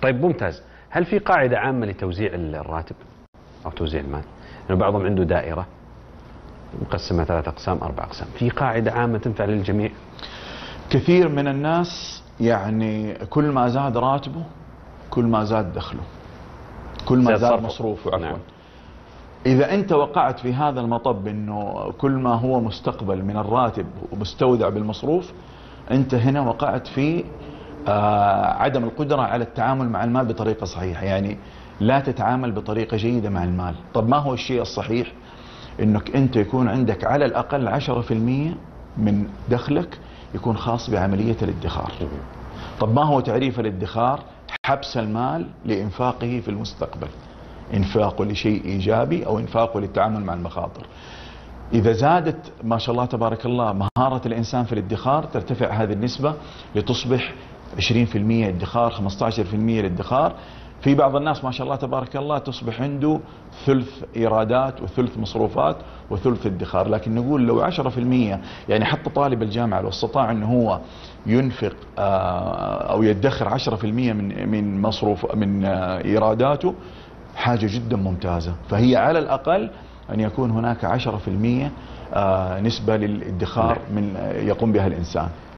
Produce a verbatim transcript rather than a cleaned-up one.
طيب ممتاز. هل في قاعدة عامة لتوزيع الراتب أو توزيع المال؟ يعني بعضهم عنده دائرة مقسمة ثلاث أقسام أربع أقسام، في قاعدة عامة تنفع للجميع؟ كثير من الناس يعني كل ما زاد راتبه كل ما زاد دخله، كل ما زاد مصروفه عفوا. نعم. إذا أنت وقعت في هذا المطب أنه كل ما هو مستقبل من الراتب ومستودع بالمصروف، أنت هنا وقعت في آه عدم القدرة على التعامل مع المال بطريقة صحيحة، يعني لا تتعامل بطريقة جيدة مع المال. طب ما هو الشيء الصحيح؟ أنك أنت يكون عندك على الأقل عشرة في المية من دخلك يكون خاص بعملية الادخار. طب ما هو تعريف الادخار؟ حبس المال لإنفاقه في المستقبل، إنفاقه لشيء إيجابي أو إنفاقه للتعامل مع المخاطر. إذا زادت ما شاء الله تبارك الله مهارة الإنسان في الادخار، ترتفع هذه النسبة لتصبح عشرين في المية ادخار، خمسة عشر في المية الادخار. في بعض الناس ما شاء الله تبارك الله تصبح عنده ثلث إيرادات وثلث مصروفات وثلث ادخار. لكن نقول لو عشرة في المية، يعني حتى طالب الجامعة لو استطاع أنه هو ينفق أو يدخر عشرة في المية من من مصروف من إيراداته، حاجة جدا ممتازة. فهي على الأقل أن يكون هناك عشرة في المية نسبة للادخار من يقوم بها الإنسان.